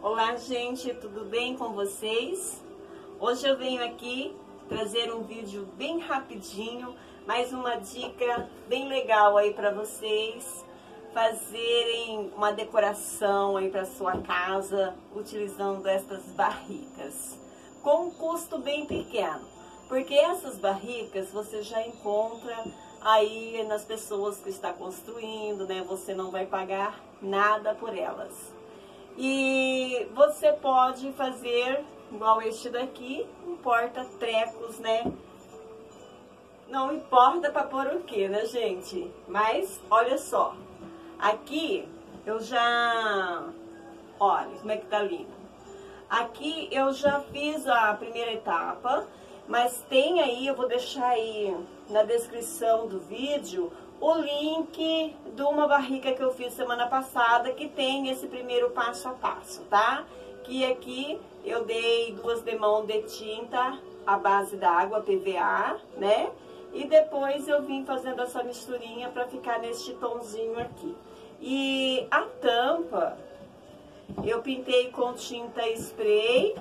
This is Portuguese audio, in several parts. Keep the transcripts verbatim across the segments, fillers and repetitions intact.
Olá, gente, tudo bem com vocês? Hoje eu venho aqui trazer um vídeo bem rapidinho, mais uma dica bem legal aí para vocês fazerem uma decoração aí para sua casa utilizando essas barricas com um custo bem pequeno, porque essas barricas você já encontra aí nas pessoas que está construindo, né? Você não vai pagar nada por elas. E você pode fazer igual este daqui, um porta-trecos, né? Não importa para pôr o que, né, gente? Mas, olha só. Aqui, eu já... Olha, como é que tá lindo. Aqui, eu já fiz a primeira etapa, mas tem aí, eu vou deixar aí na descrição do vídeo o link de uma barrica que eu fiz semana passada, que tem esse primeiro passo a passo, tá? Que aqui eu dei duas demãos de tinta à base da água P V A, né? E depois eu vim fazendo essa misturinha para ficar neste tomzinho aqui. E a tampa eu pintei com tinta spray,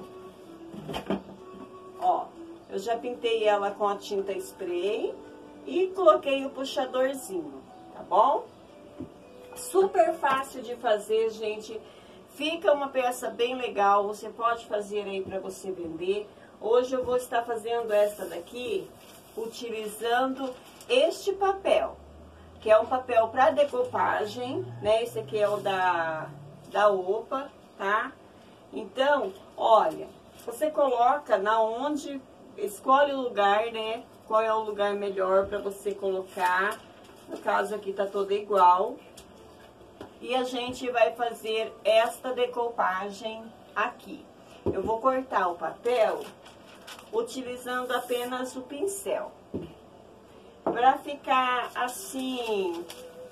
ó. Eu já pintei ela com a tinta spray e coloquei o puxadorzinho, tá bom? Super fácil de fazer, gente. Fica uma peça bem legal, você pode fazer aí para você vender. Hoje eu vou estar fazendo essa daqui, utilizando este papel, que é um papel para decopagem, né? Esse aqui é o da, da Opa, tá? Então, olha, você coloca na onde, escolhe o lugar, né? Qual é o lugar melhor para você colocar. No caso aqui tá todo igual. E a gente vai fazer esta decopagem aqui. Eu vou cortar o papel utilizando apenas o pincel. Para ficar assim,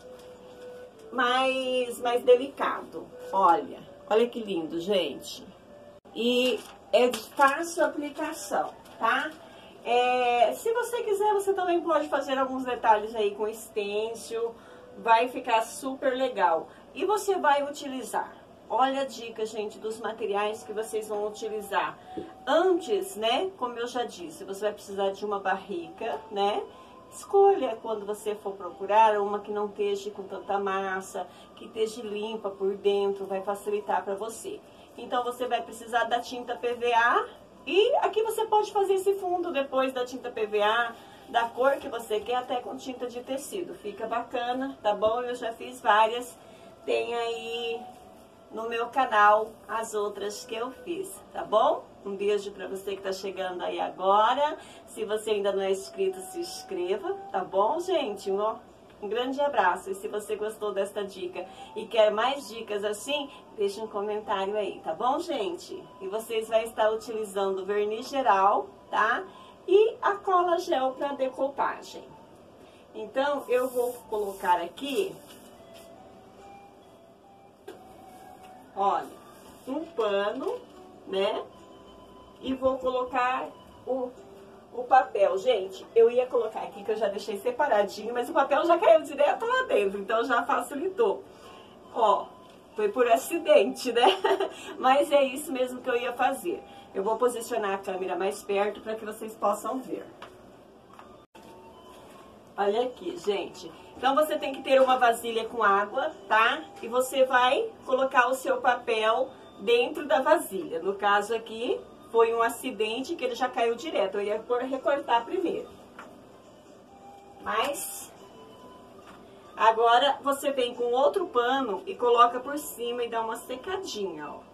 mais, mais delicado. Olha, olha que lindo, gente. E é de fácil aplicação, tá? É, se você quiser, você também pode fazer alguns detalhes aí com stencil, vai ficar super legal. E você vai utilizar, olha a dica, gente, dos materiais que vocês vão utilizar. Antes, né, como eu já disse, você vai precisar de uma barrica, né? Escolha quando você for procurar uma que não esteja com tanta massa, que esteja limpa por dentro, vai facilitar para você. Então, você vai precisar da tinta P V A. E aqui você pode fazer esse fundo depois da tinta P V A, da cor que você quer, até com tinta de tecido. Fica bacana, tá bom? Eu já fiz várias. Tem aí no meu canal as outras que eu fiz, tá bom? Um beijo pra você que tá chegando aí agora. Se você ainda não é inscrito, se inscreva, tá bom, gente? Um, um grande abraço. E se você gostou desta dica e quer mais dicas assim, deixe um comentário aí, tá bom, gente? E vocês vão estar utilizando o verniz geral, tá? E a cola gel para decopagem. Então, eu vou colocar aqui, olha, um pano, né? E vou colocar o, o papel. Gente, eu ia colocar aqui, que eu já deixei separadinho, mas o papel já caiu direto lá dentro, então já facilitou. Ó, foi por acidente, né? Mas é isso mesmo que eu ia fazer. Eu vou posicionar a câmera mais perto para que vocês possam ver. Olha aqui, gente. Então, você tem que ter uma vasilha com água, tá? E você vai colocar o seu papel dentro da vasilha. No caso aqui, foi um acidente que ele já caiu direto. Eu ia recortar primeiro. Mas... agora, você vem com outro pano e coloca por cima e dá uma secadinha, ó.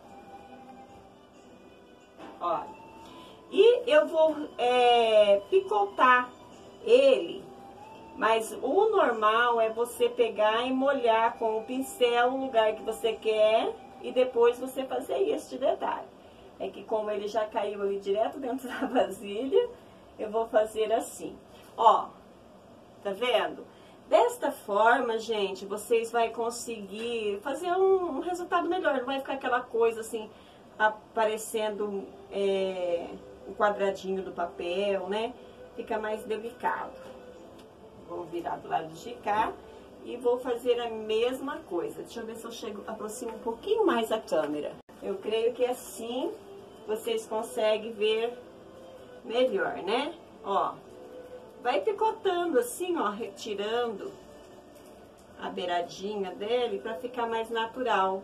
Olha. E eu vou é, picotar ele, mas o normal é você pegar e molhar com o pincel o lugar que você quer e depois você fazer este detalhe. É que como ele já caiu ali direto dentro da vasilha, eu vou fazer assim. Ó, tá vendo? Desta forma, gente, vocês vão conseguir fazer um, um resultado melhor. Não vai ficar aquela coisa assim, aparecendo é, o quadradinho do papel, né? Fica mais delicado. Vou virar do lado de cá e vou fazer a mesma coisa. Deixa eu ver se eu chego, aproximo um pouquinho mais a câmera. Eu creio que assim vocês conseguem ver melhor, né? Ó, vai picotando assim, ó, retirando a beiradinha dele para ficar mais natural.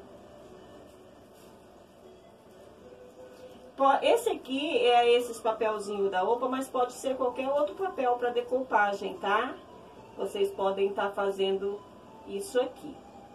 Esse aqui é esses papelzinhos da Opa, mas pode ser qualquer outro papel para decoupagem, tá? Vocês podem estar fazendo isso aqui.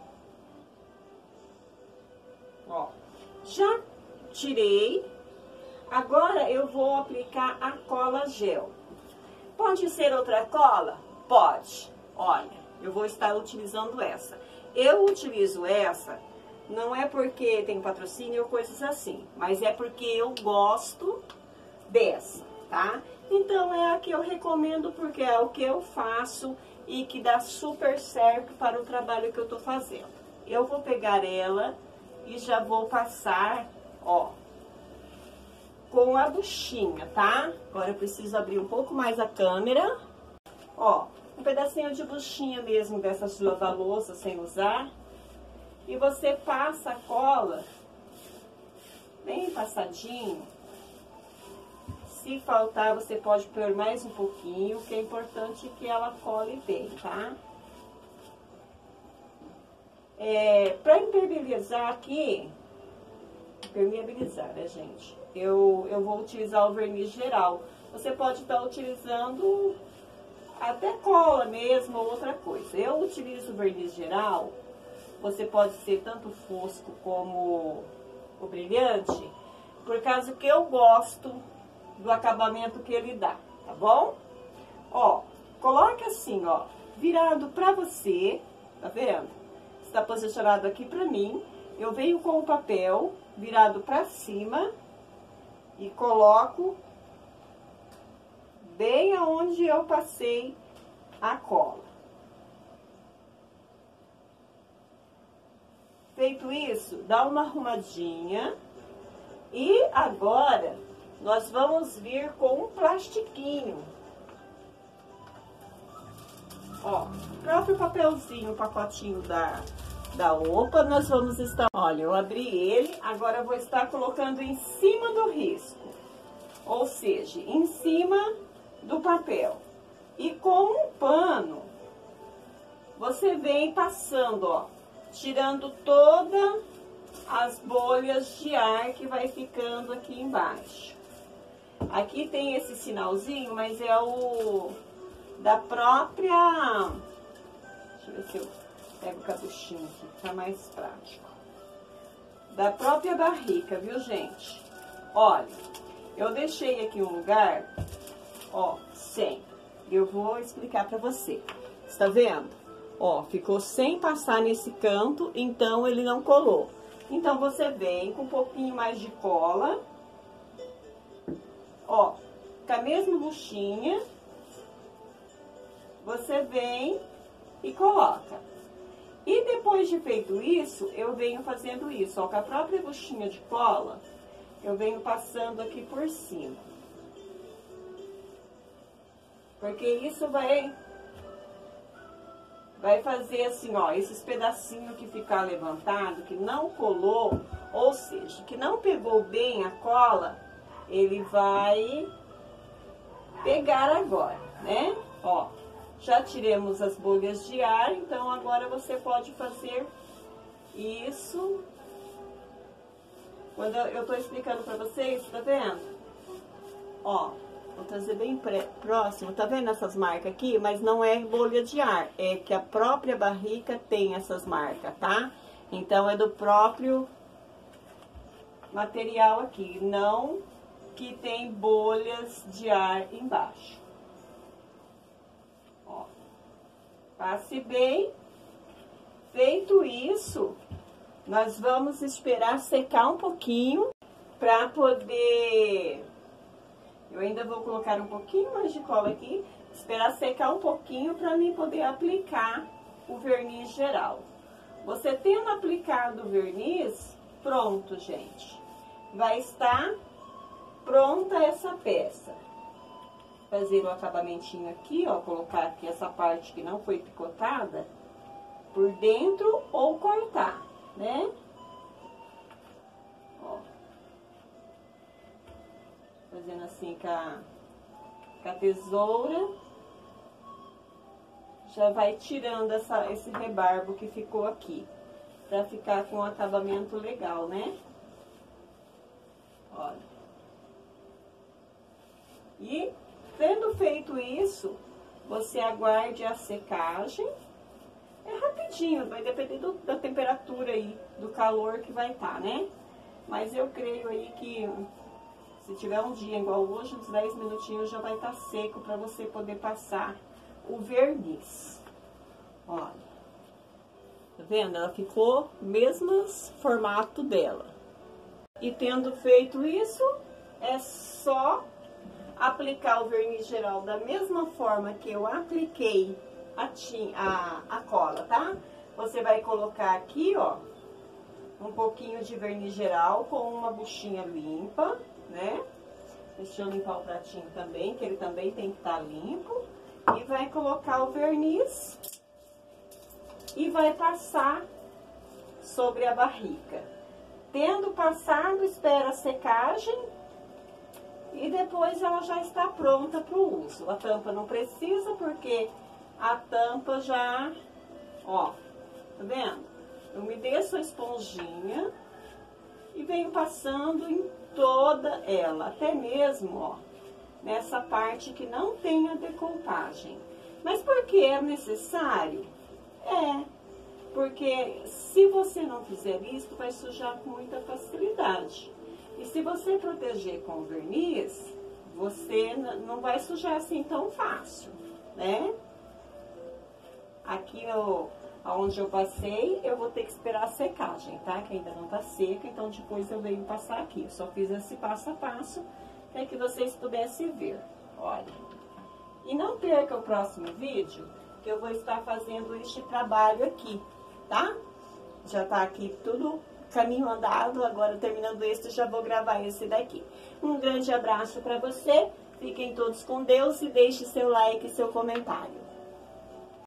Ó, já tirei. Agora eu vou aplicar a cola gel. Pode ser outra cola? Pode. Olha, eu vou estar utilizando essa. Eu utilizo essa, não é porque tem patrocínio ou coisas assim, mas é porque eu gosto dessa, tá? Então é a que eu recomendo porque é o que eu faço e que dá super certo para o trabalho que eu tô fazendo. Eu vou pegar ela e já vou passar, ó, com a buchinha, tá? Agora eu preciso abrir um pouco mais a câmera. Ó, um pedacinho de buchinha mesmo dessas de lavar louça sem usar. E você passa a cola bem passadinho. Se faltar, você pode pôr mais um pouquinho, que é importante que ela cole bem, tá? É, pra impermeabilizar aqui, impermeabilizar, né, gente? Eu, eu vou utilizar o verniz geral. Você pode estar utilizando até cola mesmo ou outra coisa. Eu utilizo o verniz geral. Você pode ser tanto fosco como o brilhante, por causa que eu gosto do acabamento que ele dá, tá bom? Ó, coloque assim, ó, virado pra você, tá vendo? Está posicionado aqui pra mim. Eu venho com o papel virado pra cima e coloco bem aonde eu passei a cola. Feito isso, dá uma arrumadinha. E agora, nós vamos vir com um plastiquinho. Ó, o próprio papelzinho, o pacotinho da, da Opa, nós vamos estar... Olha, eu abri ele, agora eu vou estar colocando em cima do risco. Ou seja, em cima do papel. E com um pano, você vem passando, ó, tirando todas as bolhas de ar que vai ficando aqui embaixo. Aqui tem esse sinalzinho, mas é o da própria... Deixa eu ver se eu pego o capuchinho aqui, tá mais prático. Da própria barrica, viu, gente? Olha, eu deixei aqui um lugar, ó, sem. Eu vou explicar pra você. Está vendo? Ó, ficou sem passar nesse canto, então ele não colou. Então, você vem com um pouquinho mais de cola. Ó, com a mesma buchinha. Você vem e coloca. E depois de feito isso, eu venho fazendo isso, ó, com a própria buchinha de cola. Eu venho passando aqui por cima. Porque isso vai... Vai fazer assim, ó, esses pedacinhos que ficar levantado, que não colou, ou seja, que não pegou bem a cola, ele vai pegar agora, né? Ó, já tiramos as bolhas de ar, então agora você pode fazer isso. Quando eu tô explicando pra vocês, tá vendo? Ó. Vou trazer bem próximo, tá vendo essas marcas aqui? Mas não é bolha de ar, é que a própria barrica tem essas marcas, tá? Então, é do próprio material aqui, não que tem bolhas de ar embaixo. Ó, passe bem. Feito isso, nós vamos esperar secar um pouquinho pra poder... Eu ainda vou colocar um pouquinho mais de cola aqui, esperar secar um pouquinho para mim poder aplicar o verniz geral. Você tendo aplicado o verniz, pronto, gente. Vai estar pronta essa peça. Fazer o acabamentinho aqui, ó, colocar aqui essa parte que não foi picotada por dentro ou cortar, né? com a, com a tesoura, já vai tirando essa, esse rebarbo que ficou aqui, pra ficar com um acabamento legal, né? Olha. E, tendo feito isso, você aguarde a secagem. É rapidinho, vai depender do, da temperatura aí, do calor que vai estar, né? Mas eu creio aí que se tiver um dia igual hoje, uns dez minutinhos já vai estar seco para você poder passar o verniz. Olha, tá vendo? Ela ficou mesmo formato dela. E tendo feito isso, é só aplicar o verniz geral da mesma forma que eu apliquei A, tinha, a, a cola, tá? Você vai colocar aqui, ó, um pouquinho de verniz geral com uma buchinha limpa, né? Deixa eu limpar o pratinho também, que ele também tem que estar limpo. E vai colocar o verniz e vai passar sobre a barrica. Tendo passado, espera a secagem e depois ela já está pronta para o uso. A tampa não precisa porque a tampa já, ó, tá vendo? Eu umedeço a esponjinha e venho passando em toda ela, até mesmo, ó, nessa parte que não tem a decoupagem. Mas por que é necessário? É, porque se você não fizer isso, vai sujar com muita facilidade. E se você proteger com verniz, você não vai sujar assim tão fácil, né? Aqui, eu, onde eu passei, eu vou ter que esperar a secagem, tá? Que ainda não tá seca, então depois eu venho passar aqui. Eu só fiz esse passo a passo para que vocês pudessem ver. Olha. E não perca o próximo vídeo, que eu vou estar fazendo este trabalho aqui, tá? Já tá aqui tudo caminho andado, agora terminando este, já vou gravar esse daqui. Um grande abraço para você, fiquem todos com Deus e deixe seu like e seu comentário.